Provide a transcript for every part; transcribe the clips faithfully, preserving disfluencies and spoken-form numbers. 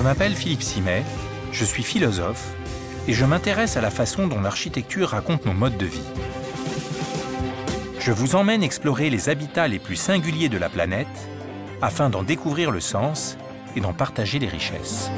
m'appelle Philippe Simet, je suis philosophe et je m'intéresse à la façon dont l'architecture raconte nos modes de vie. Je vous emmène explorer les habitats les plus singuliers de la planète afin d'en découvrir le sens et d'en partager les richesses.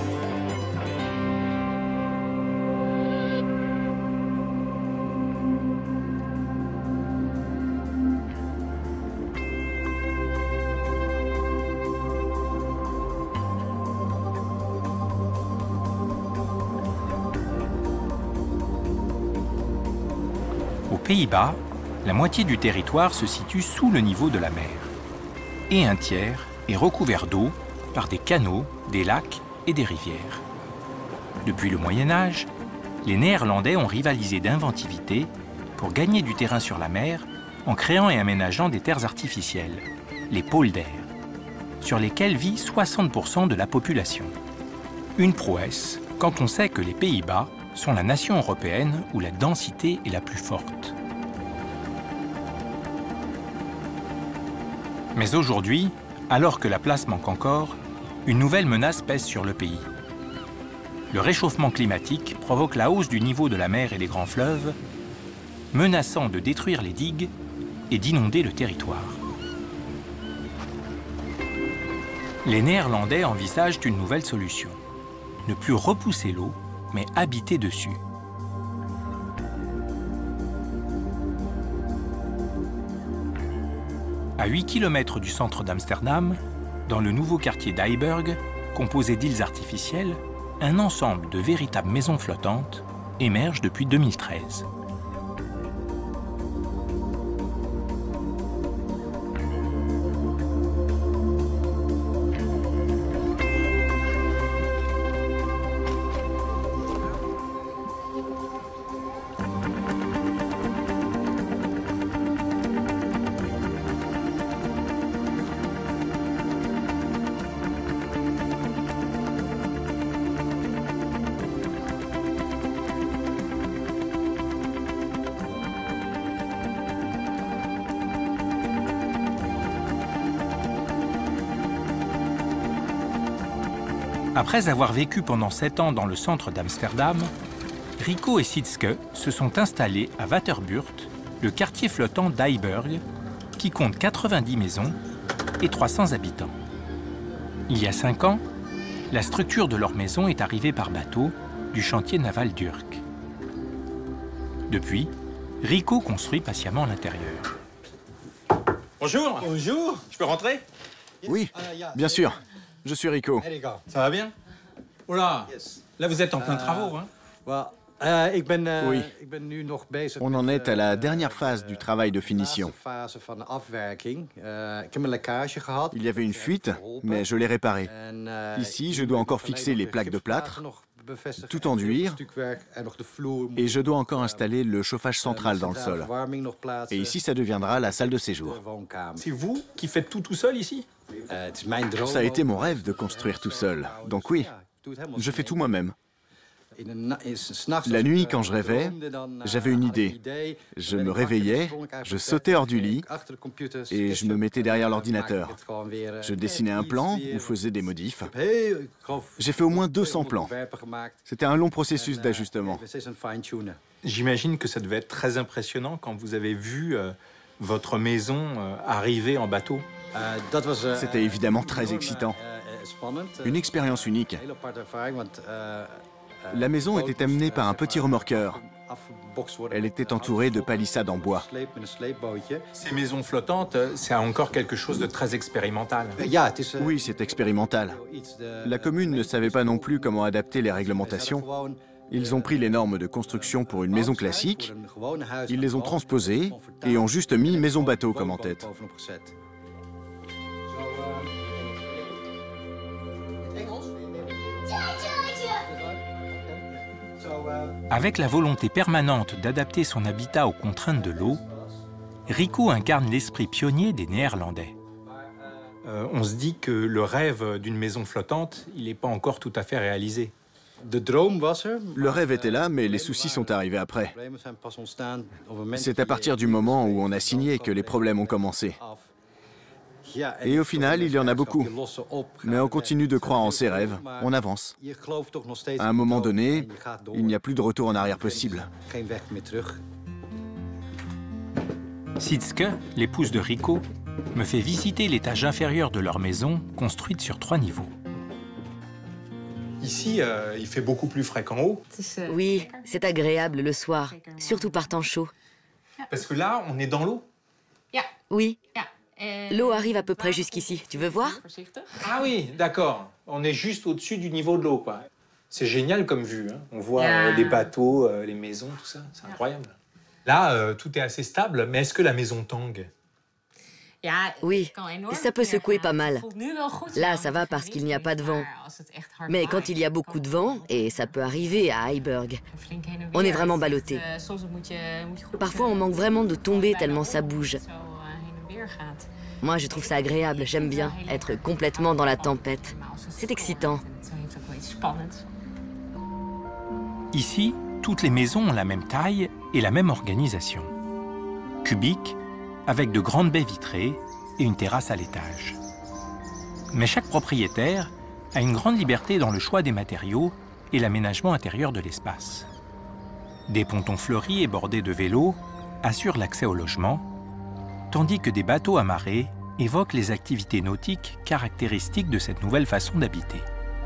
Aux Pays-Bas, la moitié du territoire se situe sous le niveau de la mer et un tiers est recouvert d'eau par des canaux, des lacs et des rivières. Depuis le Moyen Âge, les Néerlandais ont rivalisé d'inventivité pour gagner du terrain sur la mer en créant et aménageant des terres artificielles, les polders, sur lesquelles vit soixante pour cent de la population. Une prouesse quand on sait que les Pays-Bas sont la nation européenne où la densité est la plus forte. Mais aujourd'hui, alors que la place manque encore, une nouvelle menace pèse sur le pays. Le réchauffement climatique provoque la hausse du niveau de la mer et des grands fleuves, menaçant de détruire les digues et d'inonder le territoire. Les Néerlandais envisagent une nouvelle solution. Ne plus repousser l'eau, mais habiter dessus. À huit kilomètres du centre d'Amsterdam, dans le nouveau quartier d'Heiberg, composé d'îles artificielles, un ensemble de véritables maisons flottantes émerge depuis deux mille treize. Après avoir vécu pendant sept ans dans le centre d'Amsterdam, Rico et Sietske se sont installés à Waterbuurt, le quartier flottant d'Heiberg, qui compte quatre-vingt-dix maisons et trois cents habitants. Il y a cinq ans, la structure de leur maison est arrivée par bateau du chantier naval d'Urk. Depuis, Rico construit patiemment l'intérieur. Bonjour. Bonjour. Je peux rentrer? Oui, bien sûr. Je suis Rico. Ça va bien? Oula, là vous êtes en plein travaux, hein? Oui. On en est à la dernière phase du travail de finition. Il y avait une fuite, mais je l'ai réparée. Ici, je dois encore fixer les plaques de plâtre, tout enduire, et je dois encore installer le chauffage central dans le sol. Et ici, ça deviendra la salle de séjour. C'est vous qui faites tout tout seul ici? Ça a été mon rêve de construire tout seul, donc oui, je fais tout moi-même. La nuit, quand je rêvais, j'avais une idée. Je me réveillais, je sautais hors du lit et je me mettais derrière l'ordinateur. Je dessinais un plan ou faisais des modifs. J'ai fait au moins deux cents plans. C'était un long processus d'ajustement. J'imagine que ça devait être très impressionnant quand vous avez vu euh, votre maison euh, arriver en bateau. C'était évidemment très excitant. Une expérience unique. La maison était amenée par un petit remorqueur. Elle était entourée de palissades en bois. Ces maisons flottantes, c'est encore quelque chose de très expérimental. Oui, c'est expérimental. La commune ne savait pas non plus comment adapter les réglementations. Ils ont pris les normes de construction pour une maison classique, ils les ont transposées et ont juste mis maison bateau comme en tête. Avec la volonté permanente d'adapter son habitat aux contraintes de l'eau, Rico incarne l'esprit pionnier des Néerlandais. Euh, on se dit que le rêve d'une maison flottante, il n'est pas encore tout à fait réalisé. Le rêve était là, mais les soucis sont arrivés après. C'est à partir du moment où on a signé que les problèmes ont commencé. Et au final, il y en a beaucoup. Mais on continue de croire en ses rêves, on avance. À un moment donné, il n'y a plus de retour en arrière possible. Sietske, l'épouse de Rico, me fait visiter l'étage inférieur de leur maison, construite sur trois niveaux. Ici, euh, il fait beaucoup plus frais qu'en haut. Oui, c'est agréable le soir, surtout par temps chaud. Parce que là, on est dans l'eau. Oui. L'eau arrive à peu près jusqu'ici. Tu veux voir? Ah oui, d'accord. On est juste au-dessus du niveau de l'eau, quoi. C'est génial comme vue. Hein. On voit euh, les bateaux, euh, les maisons, tout ça. C'est incroyable. Là, euh, tout est assez stable, mais est-ce que la maison tangue? Oui, ça peut secouer pas mal. Là, ça va parce qu'il n'y a pas de vent. Mais quand il y a beaucoup de vent, et ça peut arriver à Heiberg, on est vraiment ballotté. Parfois, on manque vraiment de tomber tellement ça bouge. Moi, je trouve ça agréable, j'aime bien être complètement dans la tempête. C'est excitant. Ici, toutes les maisons ont la même taille et la même organisation. Cubique, avec de grandes baies vitrées et une terrasse à l'étage. Mais chaque propriétaire a une grande liberté dans le choix des matériaux et l'aménagement intérieur de l'espace. Des pontons fleuris et bordés de vélos assurent l'accès au logement, tandis que des bateaux amarrés évoquent les activités nautiques caractéristiques de cette nouvelle façon d'habiter.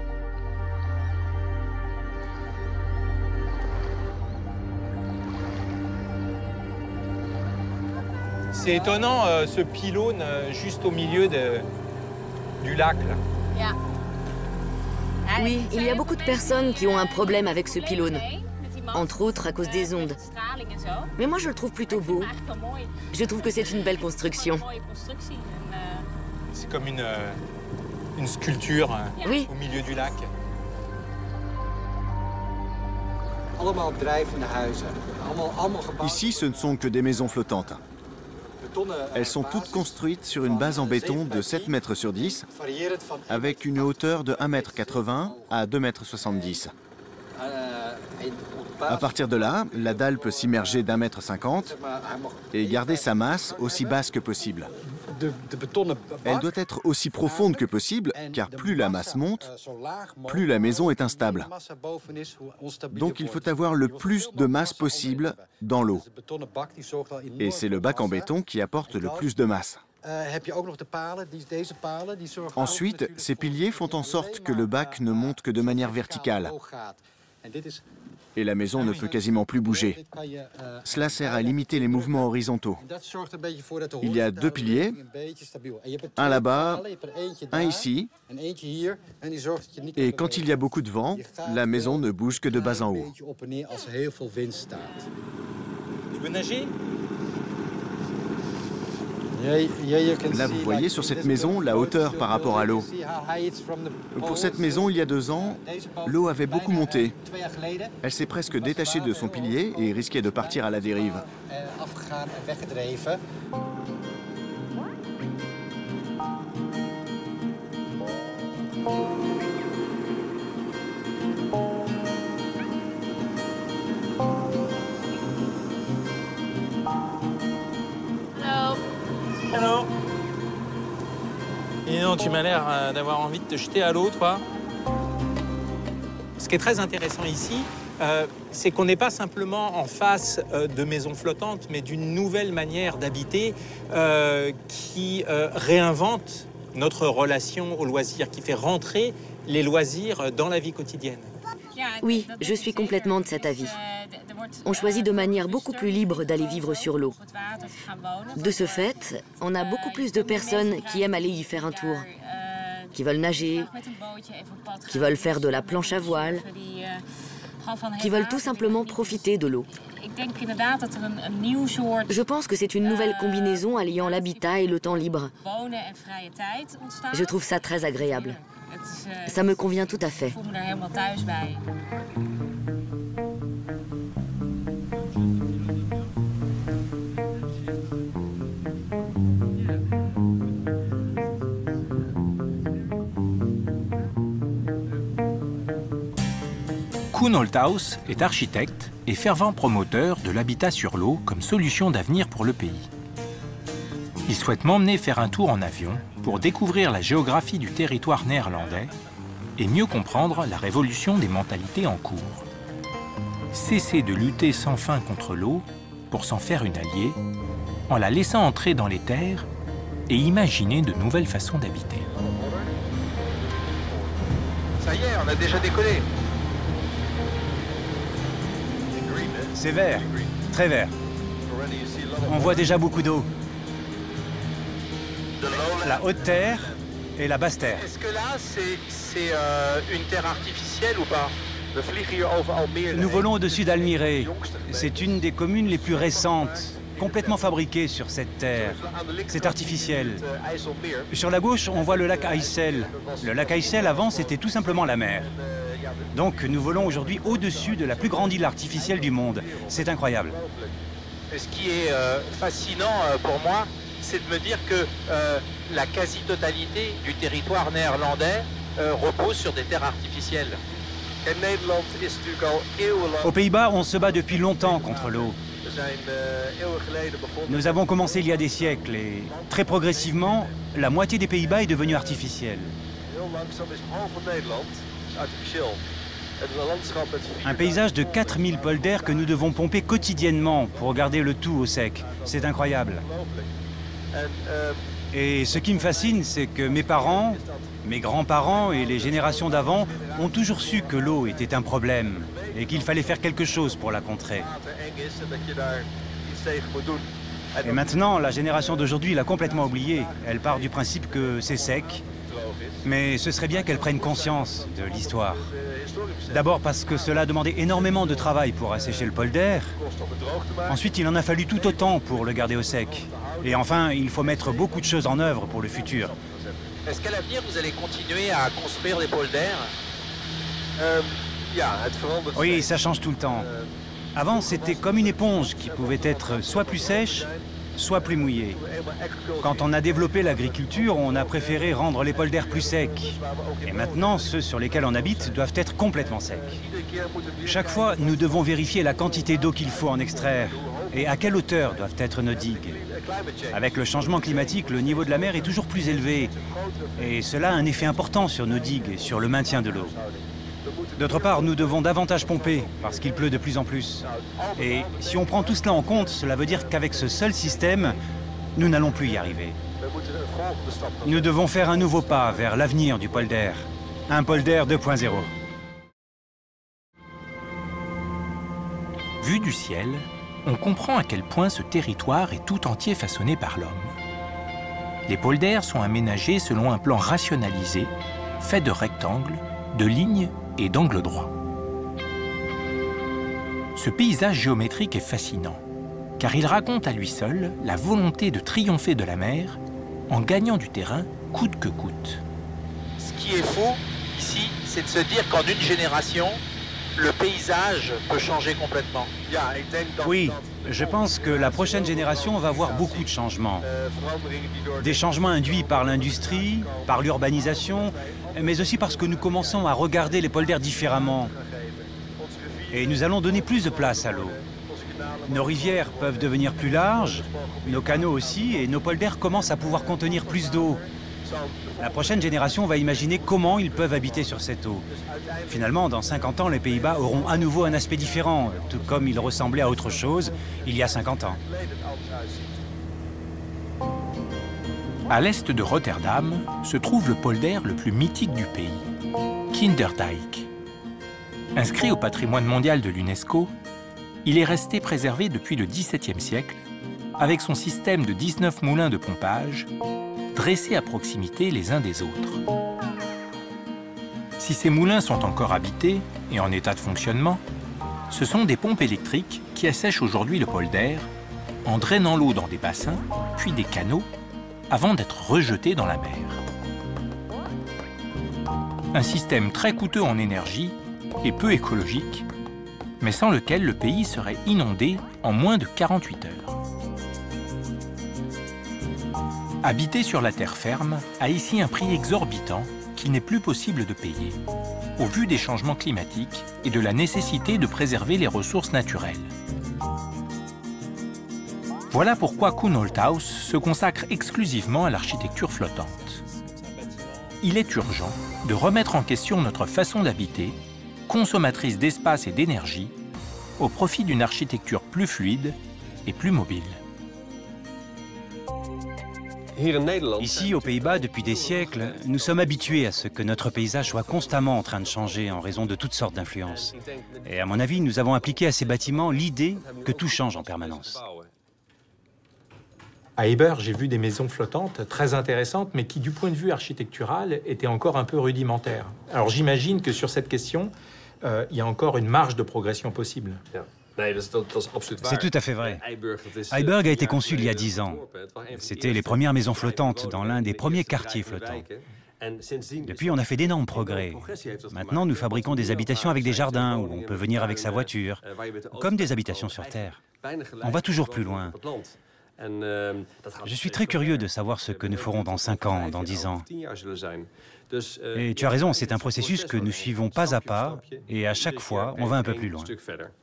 C'est étonnant, euh, ce pylône euh, juste au milieu de, du lac, là. Oui, il y a beaucoup de personnes qui ont un problème avec ce pylône, entre autres à cause des ondes. Mais moi, je le trouve plutôt beau. Je trouve que c'est une belle construction. C'est comme une, euh, une sculpture euh, oui. au milieu du lac. Ici, ce ne sont que des maisons flottantes. Elles sont toutes construites sur une base en béton de sept mètres sur dix, avec une hauteur de un mètre quatre-vingts à deux mètres soixante-dix. À partir de là, la dalle peut s'immerger d'un mètre cinquante et garder sa masse aussi basse que possible. Elle doit être aussi profonde que possible, car plus la masse monte, plus la maison est instable. Donc il faut avoir le plus de masse possible dans l'eau. Et c'est le bac en béton qui apporte le plus de masse. Ensuite, ces piliers font en sorte que le bac ne monte que de manière verticale. Et la maison ne peut quasiment plus bouger. Cela sert à limiter les mouvements horizontaux. Il y a deux piliers, un là-bas, un ici, et quand il y a beaucoup de vent, la maison ne bouge que de bas en haut. Tu veux nager ? Là, vous voyez sur cette maison la hauteur par rapport à l'eau. Pour cette maison, il y a deux ans, l'eau avait beaucoup monté. Elle s'est presque détachée de son pilier et risquait de partir à la dérive. Hello. Et non, tu m'as l'air euh, d'avoir envie de te jeter à l'eau, toi. Ce qui est très intéressant ici, euh, c'est qu'on n'est pas simplement en face euh, de maisons flottantes, mais d'une nouvelle manière d'habiter euh, qui euh, réinvente notre relation au loisir, qui fait rentrer les loisirs dans la vie quotidienne. Oui, je suis complètement de cet avis. On choisit de manière beaucoup plus libre d'aller vivre sur l'eau. De ce fait, on a beaucoup plus de personnes qui aiment aller y faire un tour, qui veulent nager, qui veulent faire de la planche à voile, qui veulent tout simplement profiter de l'eau. Je pense que c'est une nouvelle combinaison alliant l'habitat et le temps libre. Je trouve ça très agréable. Ça me convient tout à fait. Koen Holthaus est architecte et fervent promoteur de l'habitat sur l'eau comme solution d'avenir pour le pays. Il souhaite m'emmener faire un tour en avion pour découvrir la géographie du territoire néerlandais et mieux comprendre la révolution des mentalités en cours. Cesser de lutter sans fin contre l'eau pour s'en faire une alliée, en la laissant entrer dans les terres et imaginer de nouvelles façons d'habiter. Ça y est, on a déjà décollé. C'est vert, très vert. On voit déjà beaucoup d'eau. La haute terre et la basse terre. Est-ce que là, c'est euh, une terre artificielle ou pas? Nous volons au-dessus d'Almere. C'est une des communes les plus récentes, complètement fabriquée sur cette terre. C'est artificiel. Sur la gauche, on voit le lac IJssel. Le lac IJssel, avant, c'était tout simplement la mer. Donc, nous volons aujourd'hui au-dessus de la plus grande île artificielle du monde. C'est incroyable. Ce qui est euh, fascinant euh, pour moi, c'est de me dire que euh, la quasi-totalité du territoire néerlandais euh, repose sur des terres artificielles. Aux Pays-Bas, on se bat depuis longtemps contre l'eau. Nous avons commencé il y a des siècles et, très progressivement, la moitié des Pays-Bas est devenue artificielle. Un paysage de quatre mille polders que nous devons pomper quotidiennement pour garder le tout au sec. C'est incroyable. Et ce qui me fascine, c'est que mes parents, mes grands-parents et les générations d'avant ont toujours su que l'eau était un problème et qu'il fallait faire quelque chose pour la contrer. Et maintenant, la génération d'aujourd'hui l'a complètement oublié. Elle part du principe que c'est sec. Mais ce serait bien qu'elle prenne conscience de l'histoire. D'abord parce que cela a demandé énormément de travail pour assécher le polder. Ensuite, il en a fallu tout autant pour le garder au sec. Et enfin, il faut mettre beaucoup de choses en œuvre pour le futur. Est-ce qu'à l'avenir, vous allez continuer à construire des polders? euh, Oui, ça change tout le temps. Avant, c'était comme une éponge qui pouvait être soit plus sèche, soit plus mouillée. Quand on a développé l'agriculture, on a préféré rendre les polders plus secs. Et maintenant, ceux sur lesquels on habite doivent être complètement secs. Chaque fois, nous devons vérifier la quantité d'eau qu'il faut en extraire et à quelle hauteur doivent être nos digues. Avec le changement climatique, le niveau de la mer est toujours plus élevé. Et cela a un effet important sur nos digues et sur le maintien de l'eau. D'autre part, nous devons davantage pomper, parce qu'il pleut de plus en plus. Et si on prend tout cela en compte, cela veut dire qu'avec ce seul système, nous n'allons plus y arriver. Nous devons faire un nouveau pas vers l'avenir du polder. Un polder deux point zéro. Vu du ciel, on comprend à quel point ce territoire est tout entier façonné par l'homme. Les polders sont aménagés selon un plan rationalisé, fait de rectangles, de lignes et d'angles droits. Ce paysage géométrique est fascinant, car il raconte à lui seul la volonté de triompher de la mer en gagnant du terrain coûte que coûte. Ce qui est faux ici, c'est de se dire qu'en une génération, le paysage peut changer complètement. Oui, je pense que la prochaine génération va voir beaucoup de changements. Des changements induits par l'industrie, par l'urbanisation, mais aussi parce que nous commençons à regarder les polders différemment. Et nous allons donner plus de place à l'eau. Nos rivières peuvent devenir plus larges, nos canaux aussi, et nos polders commencent à pouvoir contenir plus d'eau. La prochaine génération va imaginer comment ils peuvent habiter sur cette eau. Finalement, dans cinquante ans, les Pays-Bas auront à nouveau un aspect différent, tout comme ils ressemblaient à autre chose il y a cinquante ans. À l'est de Rotterdam se trouve le polder le plus mythique du pays, Kinderdijk. Inscrit au patrimoine mondial de l'UNESCO, il est resté préservé depuis le dix-septième siècle, avec son système de dix-neuf moulins de pompage, dressés à proximité les uns des autres. Si ces moulins sont encore habités et en état de fonctionnement, ce sont des pompes électriques qui assèchent aujourd'hui le polder en drainant l'eau dans des bassins, puis des canaux, avant d'être rejetés dans la mer. Un système très coûteux en énergie et peu écologique, mais sans lequel le pays serait inondé en moins de quarante-huit heures. Habiter sur la terre ferme a ici un prix exorbitant qu'il n'est plus possible de payer, au vu des changements climatiques et de la nécessité de préserver les ressources naturelles. Voilà pourquoi Koen Holthaus se consacre exclusivement à l'architecture flottante. Il est urgent de remettre en question notre façon d'habiter, consommatrice d'espace et d'énergie, au profit d'une architecture plus fluide et plus mobile. Ici, aux Pays-Bas, depuis des siècles, nous sommes habitués à ce que notre paysage soit constamment en train de changer en raison de toutes sortes d'influences. Et à mon avis, nous avons appliqué à ces bâtiments l'idée que tout change en permanence. À Heiberg, j'ai vu des maisons flottantes très intéressantes, mais qui, du point de vue architectural, étaient encore un peu rudimentaires. Alors j'imagine que sur cette question, euh, il y a encore une marge de progression possible. C'est tout à fait vrai. Heiberg a été conçu il y a dix ans. C'était les premières maisons flottantes dans l'un des premiers quartiers flottants. Depuis, on a fait d'énormes progrès. Maintenant, nous fabriquons des habitations avec des jardins où on peut venir avec sa voiture, comme des habitations sur Terre. On va toujours plus loin. Je suis très curieux de savoir ce que nous ferons dans cinq ans, dans dix ans. Et tu as raison, c'est un processus que nous suivons pas à pas, et à chaque fois, on va un peu plus loin.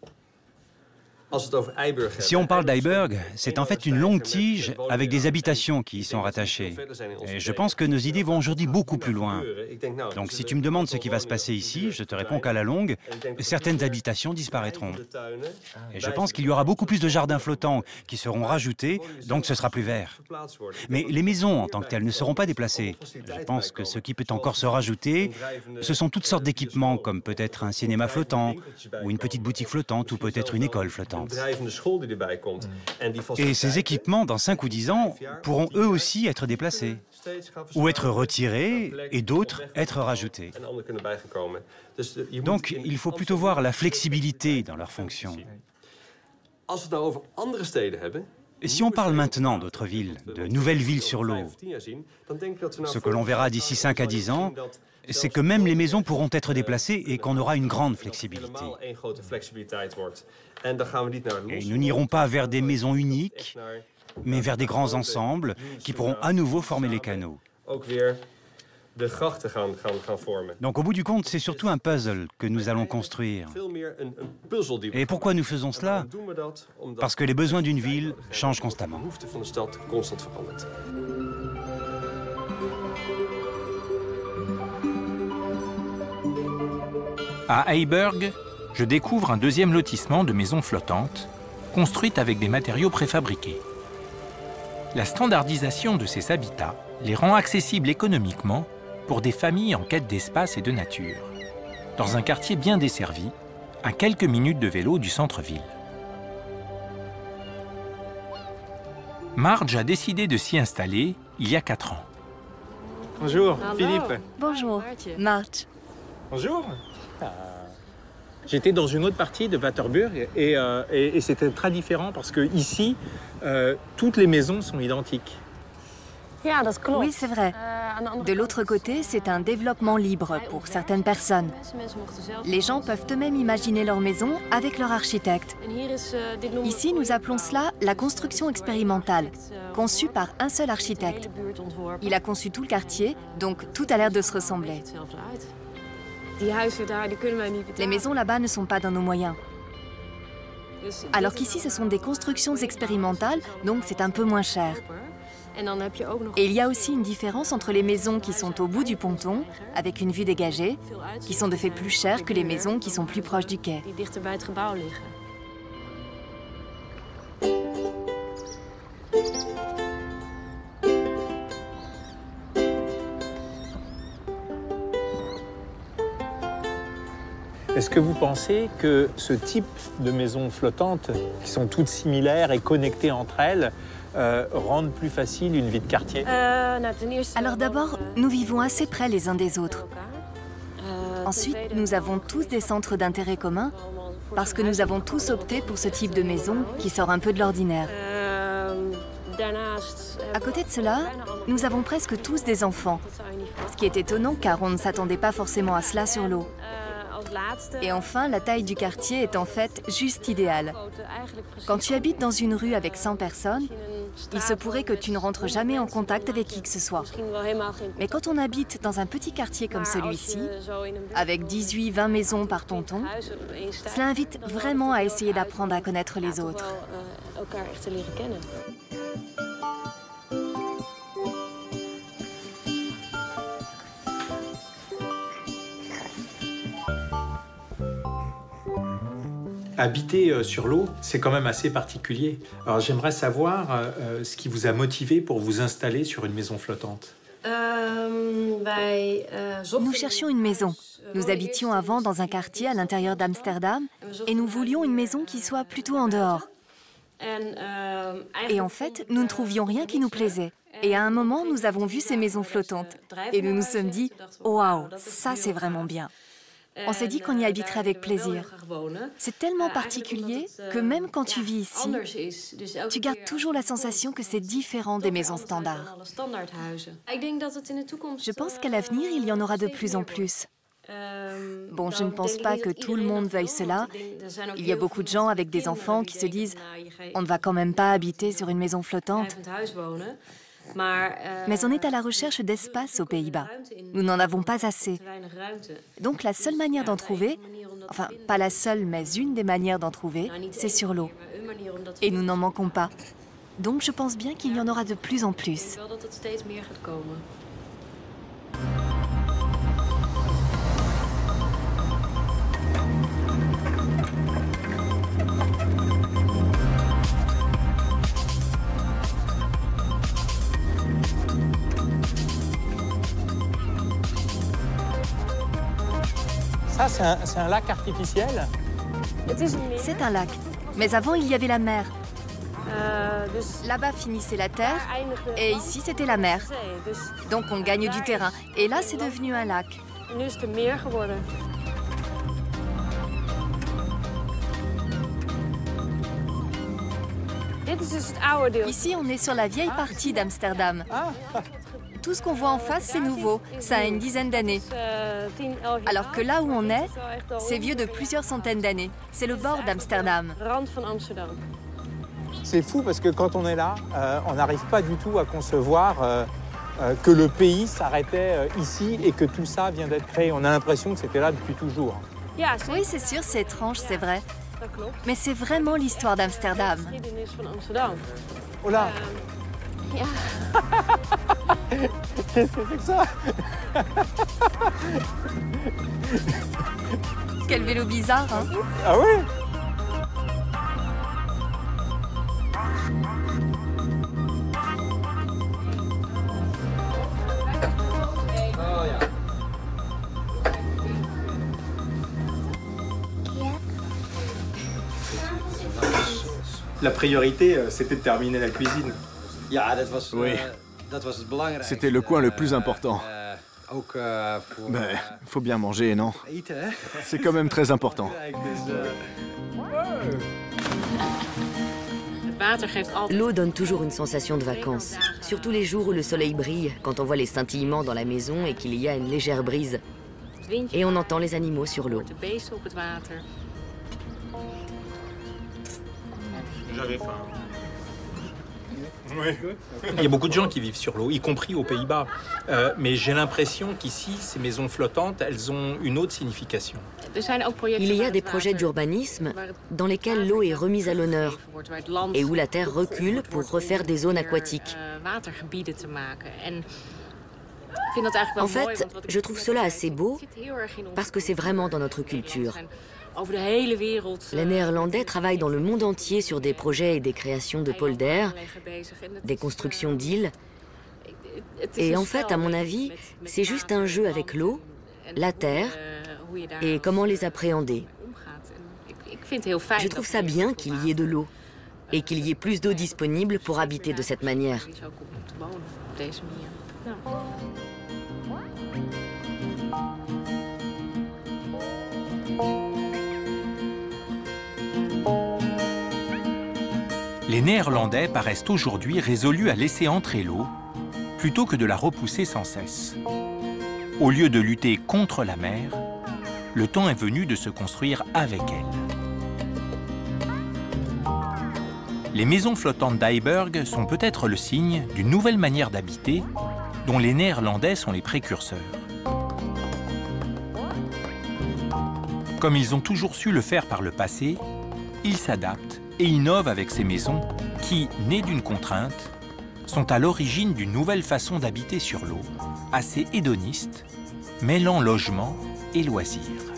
Si on parle d'Heiberg, c'est en fait une longue tige avec des habitations qui y sont rattachées. Et je pense que nos idées vont aujourd'hui beaucoup plus loin. Donc si tu me demandes ce qui va se passer ici, je te réponds qu'à la longue, certaines habitations disparaîtront. Et je pense qu'il y aura beaucoup plus de jardins flottants qui seront rajoutés, donc ce sera plus vert. Mais les maisons en tant que telles ne seront pas déplacées. Je pense que ce qui peut encore se rajouter, ce sont toutes sortes d'équipements, comme peut-être un cinéma flottant, ou une petite boutique flottante, ou peut-être une école flottante. Et ces équipements, dans cinq ou dix ans, pourront eux aussi être déplacés, ou être retirés, et d'autres être rajoutés. Donc, il faut plutôt voir la flexibilité dans leur fonction. Et si on parle maintenant d'autres villes, de nouvelles villes sur l'eau, ce que l'on verra d'ici cinq à dix ans, c'est que même les maisons pourront être déplacées et qu'on aura une grande flexibilité. Et nous n'irons pas vers des maisons uniques, mais vers des grands ensembles qui pourront à nouveau former les canaux. Donc au bout du compte, c'est surtout un puzzle que nous allons construire. Et pourquoi nous faisons cela? Parce que les besoins d'une ville changent constamment. À Heiberg, je découvre un deuxième lotissement de maisons flottantes, construites avec des matériaux préfabriqués. La standardisation de ces habitats les rend accessibles économiquement pour des familles en quête d'espace et de nature, dans un quartier bien desservi, à quelques minutes de vélo du centre-ville. Marge a décidé de s'y installer il y a quatre ans. Bonjour, Philippe. Bonjour, Marge. Bonjour. J'étais dans une autre partie de Waterburg et, euh, et, et c'était très différent parce que ici, euh, toutes les maisons sont identiques. Oui, c'est vrai. De l'autre côté, c'est un développement libre pour certaines personnes. Les gens peuvent eux-mêmes imaginer leur maison avec leur architecte. Ici, nous appelons cela la construction expérimentale, conçue par un seul architecte. Il a conçu tout le quartier, donc tout a l'air de se ressembler. Les maisons là-bas ne sont pas dans nos moyens. Alors qu'ici, ce sont des constructions expérimentales, donc c'est un peu moins cher. Et il y a aussi une différence entre les maisons qui sont au bout du ponton, avec une vue dégagée, qui sont de fait plus chères que les maisons qui sont plus proches du quai. Est-ce que vous pensez que ce type de maisons flottantes, qui sont toutes similaires et connectées entre elles, euh, rendent plus facile une vie de quartier? Alors d'abord, nous vivons assez près les uns des autres. Ensuite, nous avons tous des centres d'intérêt communs, parce que nous avons tous opté pour ce type de maison qui sort un peu de l'ordinaire. À côté de cela, nous avons presque tous des enfants, ce qui est étonnant car on ne s'attendait pas forcément à cela sur l'eau. Et enfin, la taille du quartier est en fait juste idéale. Quand tu habites dans une rue avec cent personnes, il se pourrait que tu ne rentres jamais en contact avec qui que ce soit. Mais quand on habite dans un petit quartier comme celui-ci, avec dix-huit vingt maisons par tonton, cela invite vraiment à essayer d'apprendre à connaître les autres. Habiter sur l'eau, c'est quand même assez particulier. Alors j'aimerais savoir euh, ce qui vous a motivé pour vous installer sur une maison flottante. Nous cherchions une maison. Nous habitions avant dans un quartier à l'intérieur d'Amsterdam et nous voulions une maison qui soit plutôt en dehors. Et en fait, nous ne trouvions rien qui nous plaisait. Et à un moment, nous avons vu ces maisons flottantes. Et nous nous sommes dit, oh, waouh, ça c'est vraiment bien. On s'est dit qu'on y habiterait avec plaisir. C'est tellement particulier que même quand tu vis ici, tu gardes toujours la sensation que c'est différent des maisons standards. Je pense qu'à l'avenir, il y en aura de plus en plus. Bon, je ne pense pas que tout le monde veuille cela. Il y a beaucoup de gens avec des enfants qui se disent « on ne va quand même pas habiter sur une maison flottante ». Mais on est à la recherche d'espace aux Pays-Bas. Nous n'en avons pas assez. Donc la seule manière d'en trouver, enfin pas la seule, mais une des manières d'en trouver, c'est sur l'eau. Et nous n'en manquons pas. Donc je pense bien qu'il y en aura de plus en plus. Ça, c'est un, c'est un lac artificiel? C'est un lac. Mais avant, il y avait la mer. Là-bas finissait la terre, et ici, c'était la mer. Donc on gagne du terrain. Et là, c'est devenu un lac. Ici, on est sur la vieille partie d'Amsterdam. Tout ce qu'on voit en face, c'est nouveau. Ça a une dizaine d'années. Alors que là où on est, c'est vieux de plusieurs centaines d'années. C'est le bord d'Amsterdam. C'est fou parce que quand on est là, euh, on n'arrive pas du tout à concevoir euh, euh, que le pays s'arrêtait euh, ici et que tout ça vient d'être créé. On a l'impression que c'était là depuis toujours. Oui, c'est sûr, c'est étrange, c'est vrai. Mais c'est vraiment l'histoire d'Amsterdam. Oh là! Qu'est-ce que c'est que ça? Quel vélo bizarre, hein? Ah oui? La priorité, c'était de terminer la cuisine. Oui. C'était le coin le plus important. Mais faut bien manger, non? C'est quand même très important. L'eau donne toujours une sensation de vacances. Surtout les jours où le soleil brille, quand on voit les scintillements dans la maison et qu'il y a une légère brise. Et on entend les animaux sur l'eau. J'avais faim. Oui. Il y a beaucoup de gens qui vivent sur l'eau, y compris aux Pays-Bas. Euh, mais j'ai l'impression qu'ici, ces maisons flottantes, elles ont une autre signification. Il y a des projets d'urbanisme dans lesquels l'eau est remise à l'honneur et où la terre recule pour refaire des zones aquatiques. En fait, je trouve cela assez beau parce que c'est vraiment dans notre culture. Les Néerlandais travaillent dans le monde entier sur des projets et des créations de polders, des constructions d'îles. Et en fait, à mon avis, c'est juste un jeu avec l'eau, la terre et comment les appréhender. Je trouve ça bien qu'il y ait de l'eau et qu'il y ait plus d'eau disponible pour habiter de cette manière. Les Néerlandais paraissent aujourd'hui résolus à laisser entrer l'eau plutôt que de la repousser sans cesse. Au lieu de lutter contre la mer, le temps est venu de se construire avec elles. Les maisons flottantes d'Heiberg sont peut-être le signe d'une nouvelle manière d'habiter dont les Néerlandais sont les précurseurs. Comme ils ont toujours su le faire par le passé, ils s'adaptent et innovent avec ces maisons qui, nées d'une contrainte, sont à l'origine d'une nouvelle façon d'habiter sur l'eau, assez hédoniste, mêlant logement et loisirs.